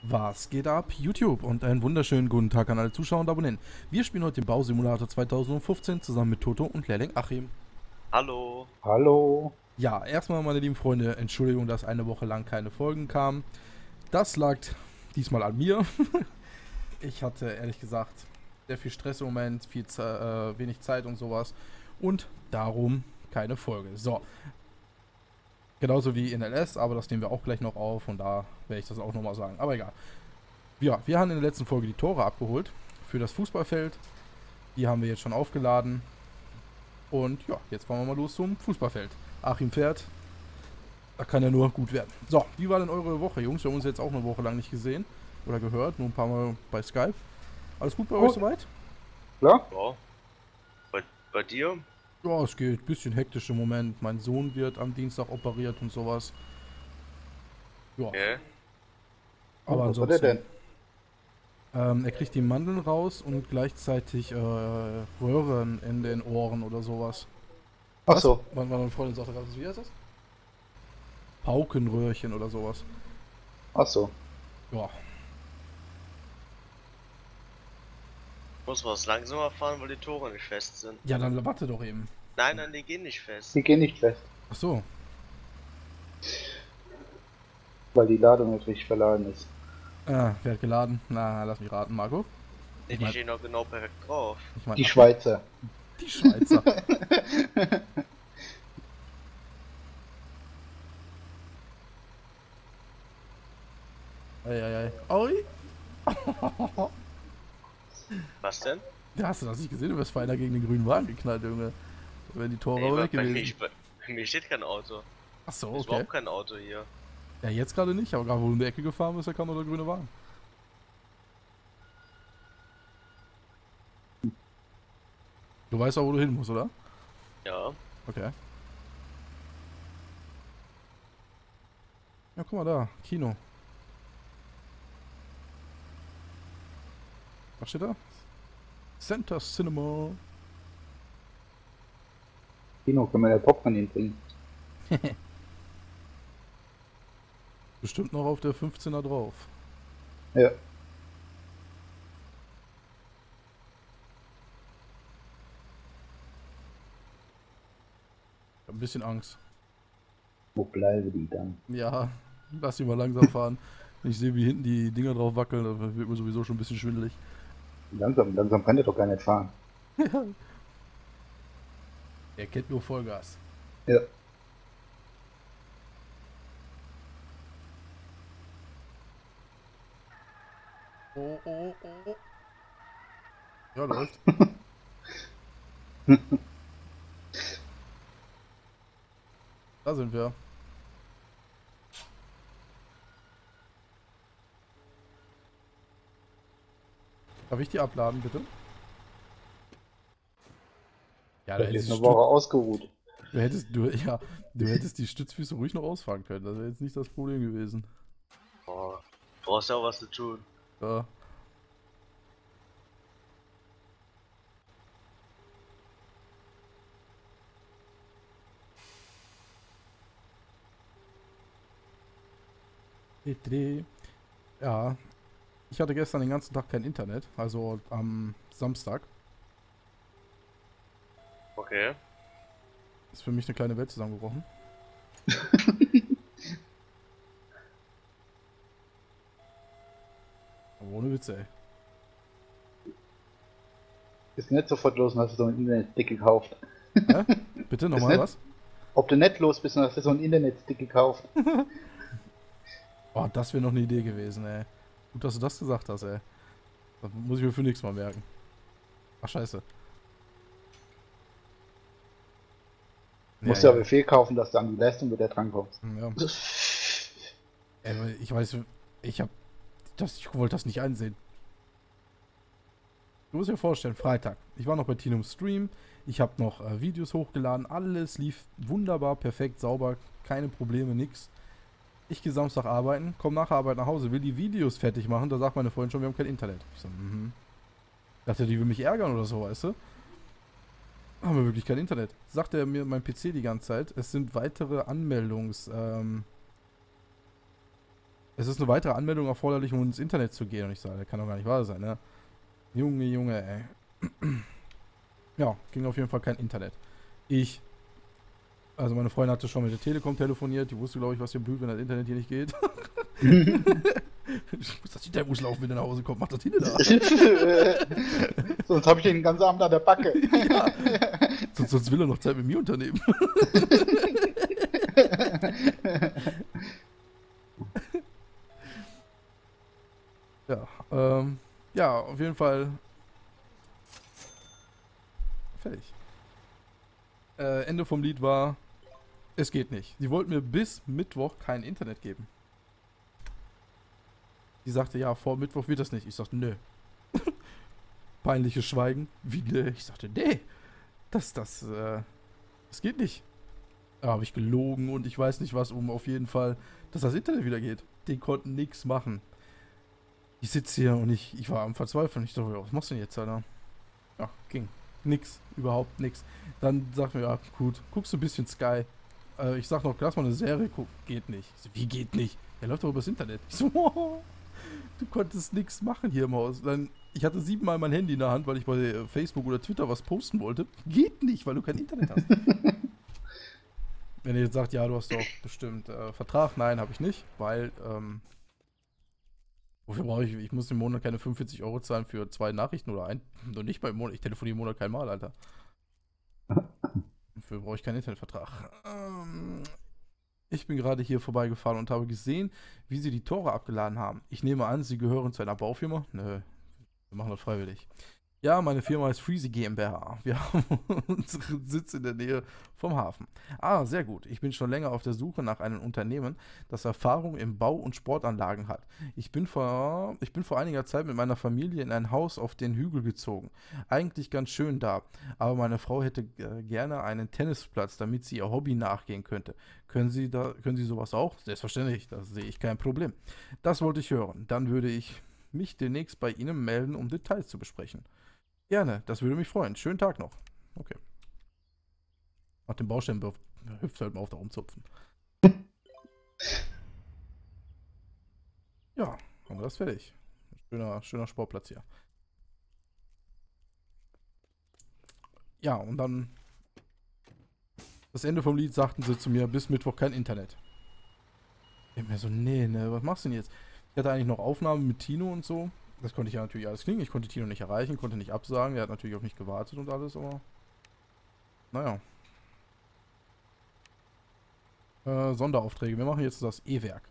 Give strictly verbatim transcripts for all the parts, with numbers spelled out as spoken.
Was geht ab, YouTube? Und einen wunderschönen guten Tag an alle Zuschauer und Abonnenten. Wir spielen heute den Bausimulator zweitausendfünfzehn zusammen mit Toto und Lehrling Achim. Hallo. Hallo. Ja, erstmal, meine lieben Freunde, Entschuldigung, dass eine Woche lang keine Folgen kamen. Das lag diesmal an mir. Ich hatte, ehrlich gesagt, sehr viel Stress im Moment, viel Ze äh, wenig Zeit und sowas. Und darum keine Folge. So. Genauso wie in L S, aber das nehmen wir auch gleich noch auf und da werde ich das auch nochmal sagen. Aber egal. Ja, wir haben in der letzten Folge die Tore abgeholt für das Fußballfeld. Die haben wir jetzt schon aufgeladen. Und ja, jetzt fahren wir mal los zum Fußballfeld. Achim fährt. Da kann ja nur gut werden. So, wie war denn eure Woche, Jungs? Wir haben uns jetzt auch eine Woche lang nicht gesehen oder gehört. Nur ein paar Mal bei Skype. Alles gut bei euch Gut. soweit? Klar? Ja. Bei, bei dir? Ja, es geht. Bisschen hektisch im Moment. Mein Sohn wird am Dienstag operiert und sowas. Ja, Okay. aber Was hat er ansonsten... denn? Ähm, er kriegt die Mandeln raus und gleichzeitig äh, Röhren in den Ohren oder sowas. Ach Was? so. Meine, meine Freundin sagte gerade, wie heißt das? Paukenröhrchen oder sowas. Ach so. Ja. Muss was langsamer fahren, weil die Tore nicht fest sind. Ja, dann warte doch eben. Nein, nein, die gehen nicht fest. Die gehen nicht fest, Ach so. weil die Ladung nicht richtig verladen ist. Ah, wer hat geladen? Na, lass mich raten, Marco. Nee, Ich die mein- stehen doch genau perfekt drauf. Ich mein, Die ach, Schweizer. Die Schweizer. Eieiei. Aui. Was denn? Ja, hast du das nicht gesehen? Du wirst feiner gegen den grünen Wagen geknallt, Junge. Wenn die Tore Nee, aber bei, weg bei, mir, gewesen. bei, bei mir steht kein Auto. Ach so, Ist okay. überhaupt kein Auto hier. Ja, jetzt gerade nicht, aber gerade wo du in die Ecke gefahren bist, da kam noch der grüne Wagen. Du weißt auch, wo du hin musst, oder? Ja. Okay. Ja, guck mal da. Kino. Was steht da? Center Cinema. Kino, können wir ja Popcorn hinbringen. Bestimmt noch auf der fünfzehner drauf. Ja. Ich hab ein bisschen Angst. Wo bleiben die dann? Ja, lass die mal langsam fahren. Wenn ich sehe, wie hinten die Dinger drauf wackeln, dann wird mir sowieso schon ein bisschen schwindelig. Langsam, langsam kann der doch gar nicht fahren. Er kennt nur Vollgas. Ja. Oh, oh, oh. Ja, läuft. Da sind wir. Darf ich die abladen, bitte? Ja, da Der hättest, ist die eine Woche Stütz, ausgeruht. du, hättest, du, ja, du hättest die Stützfüße ruhig noch ausfahren können. Das wäre jetzt nicht das Problem gewesen. Oh, brauchst ja auch was zu tun. Ja. Ja, ich hatte gestern den ganzen Tag kein Internet, also am Samstag. Okay. Ist für mich eine kleine Welt zusammengebrochen. Aber ohne Witze, ey. Ist nicht sofort los und hast du so ein Internetstick gekauft. Hä? Bitte nochmal nicht- was? Ob du nicht los bist und hast du so ein Internetstick gekauft. Oh, das wäre noch eine Idee gewesen, ey. Gut, dass du das gesagt hast, ey. Das muss ich mir für nächstes Mal merken. Ach, scheiße. Du musst ja Befehl kaufen, dass du an die Leistung wieder drankommst. Ja. Ey, weil ich weiß, ich hab das, ich wollte das nicht einsehen. Du musst dir vorstellen, Freitag. Ich war noch bei Tino im Stream. Ich habe noch äh, Videos hochgeladen. Alles lief wunderbar, perfekt, sauber. Keine Probleme, nix. Ich gehe Samstag arbeiten, komme nach der Arbeit nach Hause, will die Videos fertig machen. Da sagt meine Freundin schon, wir haben kein Internet. Ich so, mhm. Dachte, die will mich ärgern oder so, weißt du? Haben wir wirklich kein Internet. Sagt er mir mein P C die ganze Zeit. Es sind weitere Anmeldungs... Ähm, es ist eine weitere Anmeldung erforderlich, um ins Internet zu gehen. Und ich sage, das kann doch gar nicht wahr sein, ne? Junge, Junge, ey. Ja, ging auf jeden Fall kein Internet. Ich, also meine Freundin hatte schon mit der Telekom telefoniert, die wusste, glaube ich, was hier blüht, wenn das Internet hier nicht geht. Ich muss das Internet muss laufen, wenn er nach Hause kommt, macht das Internet da. Sonst habe ich den ganzen Abend an der Backe. Ja. Sonst, sonst will er noch Zeit mit mir unternehmen. Ja, ähm, ja, auf jeden Fall fertig. Äh, Ende vom Lied war, es geht nicht. Sie wollten mir bis Mittwoch kein Internet geben. Die sagte, ja, vor Mittwoch wird das nicht. Ich sagte, nö. Peinliches Schweigen. Wie nö? Ich sagte, nee. Das, das, äh, das geht nicht. Da habe ich gelogen und ich weiß nicht was, um auf jeden Fall, dass das Internet wieder geht. Die konnten nichts machen. Ich sitze hier und ich, ich war am Verzweifeln. Ich dachte, was machst du denn jetzt, Alter? Ja, ging. Nix. Überhaupt nix. Dann sagt mir, ja, gut, guckst du ein bisschen Sky. Äh, ich sag noch, lass mal eine Serie gucken. Geht nicht. Ich so, wie geht nicht? Der läuft doch übers Internet. Ich so, oh, du konntest nichts machen hier im Haus. Dann, ich hatte siebenmal mein Handy in der Hand, weil ich bei Facebook oder Twitter was posten wollte. Geht nicht, weil du kein Internet hast. Wenn ihr jetzt sagt, ja, du hast doch bestimmt äh, Vertrag. Nein, habe ich nicht, weil, ähm, wofür brauche ich, ich muss im Monat keine fünfundvierzig Euro zahlen für zwei Nachrichten oder ein, nur nicht beim Monat, ich telefoniere im Monat kein Mal, Alter. Dafür brauche ich keinen Internetvertrag. Ähm, ich bin gerade hier vorbeigefahren und habe gesehen, wie sie die Tore abgeladen haben. Ich nehme an, sie gehören zu einer Baufirma? Nö, wir machen das freiwillig. Ja, meine Firma ist Freezy GmbH. Wir haben unseren Sitz in der Nähe vom Hafen. Ah, sehr gut. Ich bin schon länger auf der Suche nach einem Unternehmen, das Erfahrung im Bau und Sportanlagen hat. Ich bin vor, ich bin vor einiger Zeit mit meiner Familie in ein Haus auf den Hügel gezogen. Eigentlich ganz schön da, aber meine Frau hätte äh, gerne einen Tennisplatz, damit sie ihr Hobby nachgehen könnte. Können Sie da, können Sie sowas auch? Selbstverständlich, da sehe ich kein Problem. Das wollte ich hören. Dann würde ich mich demnächst bei Ihnen melden, um Details zu besprechen. Gerne, das würde mich freuen. Schönen Tag noch. Okay. Nach dem Baustein hüpft halt mal auf da rumzupfen. Ja, haben wir das fertig. Schöner, schöner Sportplatz hier. Ja, und dann das Ende vom Lied sagten sie zu mir, bis Mittwoch kein Internet. Ich mir so, nee, ne, was machst du denn jetzt? Ich hatte eigentlich noch Aufnahmen mit Tino und so. Das konnte ich ja natürlich alles kriegen. Ich konnte Tino nicht erreichen, konnte nicht absagen. Der hat natürlich auf mich gewartet und alles, aber naja. Äh, Sonderaufträge. Wir machen jetzt das E-Werk.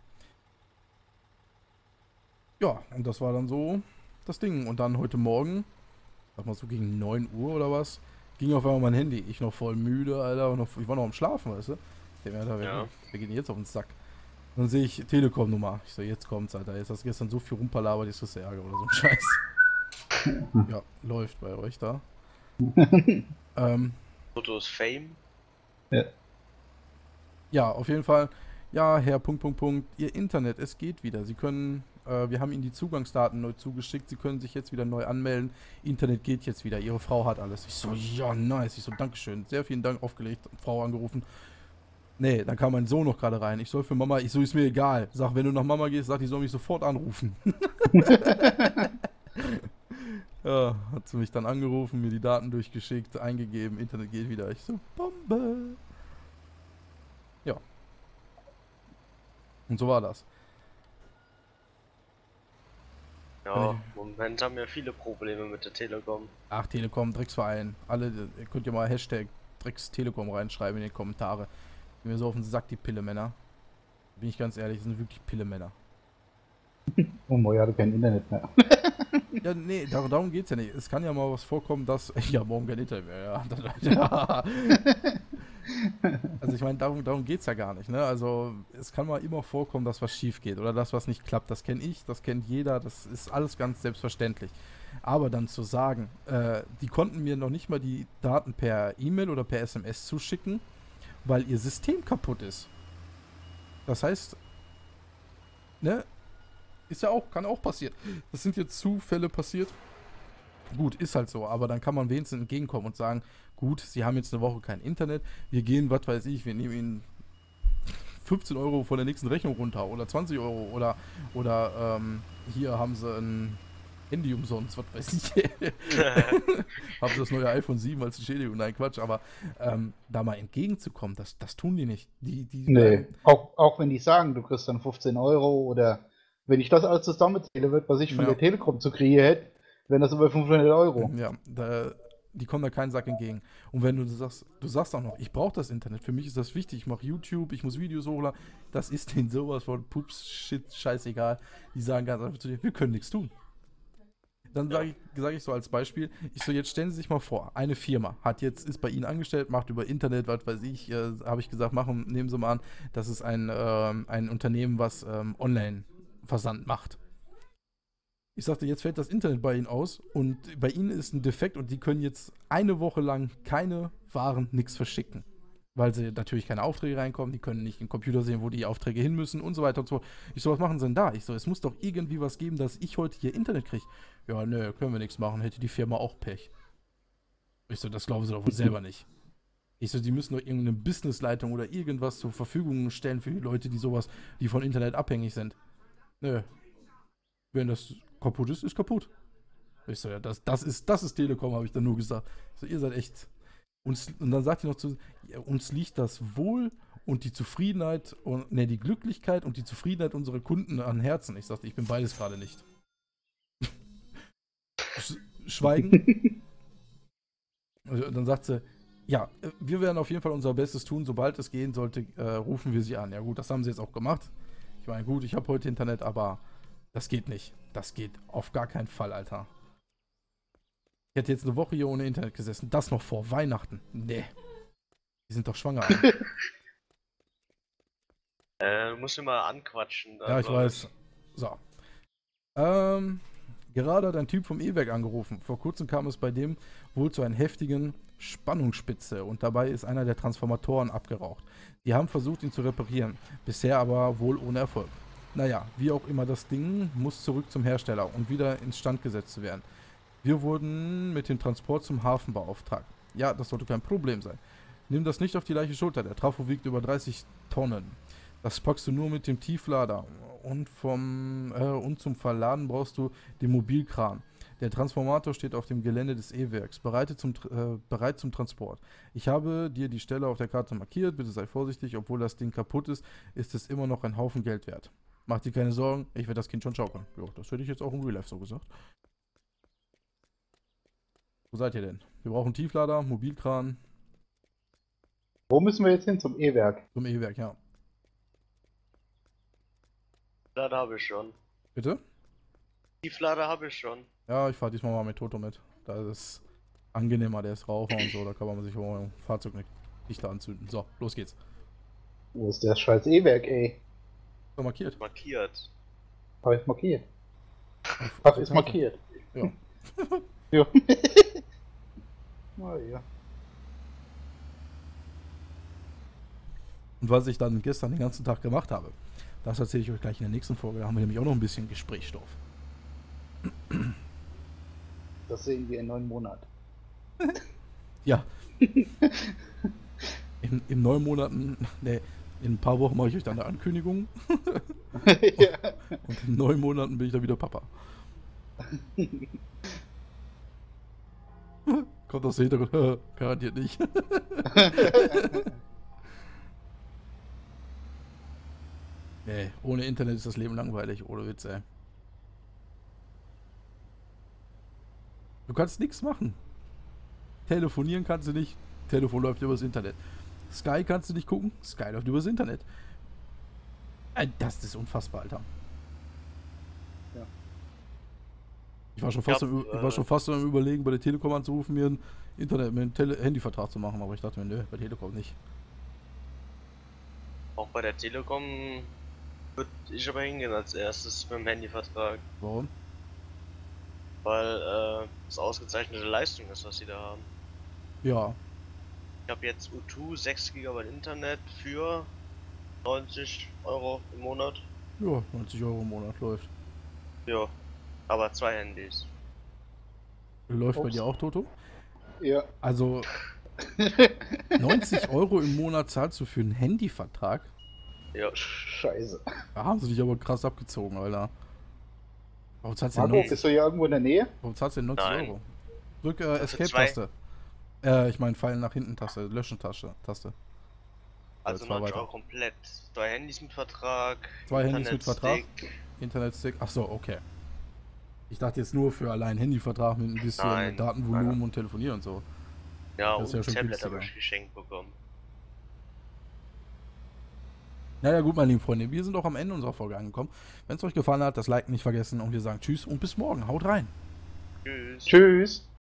Ja, und das war dann so das Ding. Und dann heute Morgen, sag mal so gegen neun Uhr oder was, ging auf einmal mein Handy. Ich noch voll müde, Alter. Und noch, ich war noch am Schlafen, weißt du? Der Alter, wer, Ja. wer geht denn jetzt auf den Sack? Dann sehe ich Telekom-Nummer. Ich so, jetzt kommt's, Alter. Jetzt hast du gestern so viel rumpalabert, jetzt kriegst du Ärger oder so ein Scheiß. Ja, läuft bei euch da. ähm, Fotos Fame. Ja. ja, auf jeden Fall. Ja, Herr, Punkt, Punkt, Punkt. Ihr Internet, es geht wieder. Sie können, äh, wir haben Ihnen die Zugangsdaten neu zugeschickt. Sie können sich jetzt wieder neu anmelden. Internet geht jetzt wieder. Ihre Frau hat alles. Ich so, ja, nice. Ich so, Dankeschön. Sehr vielen Dank, aufgelegt. Frau angerufen. Nee, dann kam mein Sohn noch gerade rein. Ich soll für Mama, ich so, ist mir egal. Sag, wenn du nach Mama gehst, sag, die soll mich sofort anrufen. Ja, hat sie mich dann angerufen, mir die Daten durchgeschickt, eingegeben, Internet geht wieder. Ich so, Bombe. Ja. Und so war das. Ja, im Moment haben wir viele Probleme mit der Telekom. Ach, Telekom, Drecksverein. Alle, ihr könnt ja mal Hashtag Drecks Telekom reinschreiben in die Kommentare. Mir so auf den Sack, die Pillemänner. Bin ich ganz ehrlich, das sind wirklich Pillemänner. Oh, Moi hatte kein Internet mehr. Ja, nee, dar darum geht's ja nicht. Es kann ja mal was vorkommen, dass... Ja, morgen kein Internet mehr, ja. ja. Also ich meine, darum, darum geht's ja gar nicht, ne? Also es kann mal immer vorkommen, dass was schief geht oder dass was nicht klappt. Das kenne ich, das kennt jeder, das ist alles ganz selbstverständlich. Aber dann zu sagen, äh, die konnten mir noch nicht mal die Daten per E-Mail oder per S M S zuschicken, weil ihr System kaputt ist. Das heißt, ne, ist ja auch, kann auch passieren. Das sind jetzt Zufälle passiert. Gut, ist halt so, aber dann kann man wenigstens entgegenkommen und sagen, gut, sie haben jetzt eine Woche kein Internet, wir gehen, was weiß ich, wir nehmen ihnen fünfzehn Euro von der nächsten Rechnung runter oder zwanzig Euro oder, oder ähm, hier haben sie ein Handy umsonst, was weiß ich. Haben sie das neue iPhone sieben als Entschädigung? Nein, Quatsch, aber ähm, da mal entgegenzukommen, das, das tun die nicht. Die, die Nee, bleiben- auch, auch wenn die sagen, du kriegst dann fünfzehn Euro oder wenn ich das alles zusammenzähle, wird, was ich von Ja. der Telekom zu kriegen hätte, wären das über fünfhundert Euro. Ja, da, die kommen da keinen Sack entgegen. Und wenn du sagst, du sagst auch noch, ich brauche das Internet, für mich ist das wichtig, ich mache YouTube, ich muss Videos hochladen, das ist denen sowas von Pups, Shit, scheißegal. Die sagen ganz einfach zu dir, wir können nichts tun. Dann sage ich, sag ich so als Beispiel, ich so, jetzt stellen Sie sich mal vor, eine Firma hat jetzt, ist bei Ihnen angestellt, macht über Internet, was weiß ich, äh, habe ich gesagt, machen, nehmen Sie mal an, das ist ein, ähm, ein Unternehmen, was ähm, Online-Versand macht. Ich sagte, jetzt fällt das Internet bei Ihnen aus und bei Ihnen ist ein Defekt und die können jetzt eine Woche lang keine Waren, nichts verschicken. Weil sie natürlich keine Aufträge reinkommen, die können nicht im Computer sehen, wo die Aufträge hin müssen und so weiter und so fort. Ich so, was machen sie denn da? Ich so, es muss doch irgendwie was geben, dass ich heute hier Internet kriege. Ja, nö, können wir nichts machen, hätte die Firma auch Pech. Ich so, das glauben sie doch wohl selber nicht. Ich so, die müssen doch irgendeine Businessleitung oder irgendwas zur Verfügung stellen für die Leute, die sowas, die von Internet abhängig sind. Nö. Wenn das kaputt ist, ist kaputt. Ich so, ja, das, das ist, das ist Telekom, habe ich dann nur gesagt. Ich so, ihr seid echt. Uns, und dann sagt die noch zu, ja, uns liegt das Wohl und die Zufriedenheit, und, ne, die Glücklichkeit und die Zufriedenheit unserer Kunden an Herzen. Ich sagte, ich bin beides gerade nicht. Sch Schweigen. Und dann sagt sie, ja, wir werden auf jeden Fall unser Bestes tun, sobald es gehen sollte, äh, rufen wir sie an. Ja gut, das haben sie jetzt auch gemacht. Ich meine, gut, ich habe heute Internet, aber das geht nicht. Das geht auf gar keinen Fall, Alter. Ich hätte jetzt eine Woche hier ohne Internet gesessen. Das noch vor Weihnachten. Nee. Die sind doch schwanger. äh, musst du mal anquatschen. Ja, ich weiß. So. Ähm, gerade hat ein Typ vom E-Werk angerufen. Vor kurzem kam es bei dem wohl zu einer heftigen Spannungsspitze und dabei ist einer der Transformatoren abgeraucht. Die haben versucht, ihn zu reparieren. Bisher aber wohl ohne Erfolg. Naja, wie auch immer, das Ding muss zurück zum Hersteller und wieder instand gesetzt werden. Wir wurden mit dem Transport zum Hafen beauftragt. Ja, das sollte kein Problem sein. Nimm das nicht auf die leichte Schulter. Der Trafo wiegt über dreißig Tonnen. Das packst du nur mit dem Tieflader. Und, vom, äh, und zum Verladen brauchst du den Mobilkran. Der Transformator steht auf dem Gelände des E-Werks, bereit zum, äh, bereit zum Transport. Ich habe dir die Stelle auf der Karte markiert. Bitte sei vorsichtig. Obwohl das Ding kaputt ist, ist es immer noch ein Haufen Geld wert. Mach dir keine Sorgen, ich werde das Kind schon schaukeln. Jo, das hätte ich jetzt auch im Real Life so gesagt. Wo seid ihr denn? Wir brauchen Tieflader, Mobilkran. Wo müssen wir jetzt hin? Zum E-Werk? Zum E-Werk, ja. Tieflader habe ich schon. Bitte? Tieflader habe ich schon. Ja, ich fahre diesmal mal mit Toto mit. Da ist es angenehmer, der ist Raucher und so, da kann man sich auch ein Fahrzeug nicht dichter anzünden. So, los geht's. Wo ist das scheiß E-Werk, ey? So, markiert. Markiert. Hab ich markiert. Auf- Hab auf ich der Karte. markiert. Ja. Ja. Oh, ja. Und was ich dann gestern den ganzen Tag gemacht habe, das erzähle ich euch gleich in der nächsten Folge. Da haben wir nämlich auch noch ein bisschen Gesprächsstoff. Das sehen wir in neun Monaten. Ja. In, in neun Monaten, ne, in ein paar Wochen mache ich euch dann eine Ankündigung. Ja. Und in neun Monaten bin ich dann wieder Papa. Kommt aus dem Hintergrund, garantiert nicht. Nee, ohne Internet ist das Leben langweilig, ohne Witz, ey. Du kannst nichts machen. Telefonieren kannst du nicht, Telefon läuft übers Internet. Sky kannst du nicht gucken, Sky läuft übers Internet. Äh, Das ist unfassbar, Alter. Ja. Ich war schon fast, Ja, am, Ü- ich äh, war schon fast am Überlegen, bei der Telekom anzurufen, mir einen Internet, mir einen Tele Handyvertrag zu machen, aber ich dachte mir, nö, bei Telekom nicht. Auch bei der Telekom würde ich aber hingehen als erstes mit dem Handyvertrag. Warum? Weil äh, es ausgezeichnete Leistung ist, was sie da haben. Ja, Ich habe jetzt U zwei sechs Gigabyte Internet für neunzig Euro im Monat. ja, neunzig Euro im Monat läuft. Ja, aber zwei Handys. Läuft bei Ups. dir auch, Toto? Ja. Also, neunzig Euro im Monat zahlst du für einen Handyvertrag? Ja. Scheiße. Da haben sie dich aber krass abgezogen, Alter. Warum zahlst du denn Marco, neunzig, bist du hier irgendwo in der Nähe? warum zahlst du denn neunzig Nein. Euro? Drück äh, Für Escape-Taste. Äh, ich meine Pfeil nach hinten Taste, Löschen-Taste. Taste. Also zwei neunzig weiter. Euro komplett. Zwei Handys mit Vertrag. Zwei Handys mit Vertrag. Internetstick. Internetstick. Ach so, okay. Ich dachte jetzt nur für allein Handyvertrag mit ein bisschen Nein, Datenvolumen nein. und Telefonieren und so. Ja, Das ist und ja schon Tablet günstiger. habe ich geschenkt bekommen. Naja gut, meine lieben Freunde, wir sind auch am Ende unserer Folge angekommen. Wenn es euch gefallen hat, das Like nicht vergessen und wir sagen Tschüss und bis morgen. Haut rein. Tschüss. Tschüss.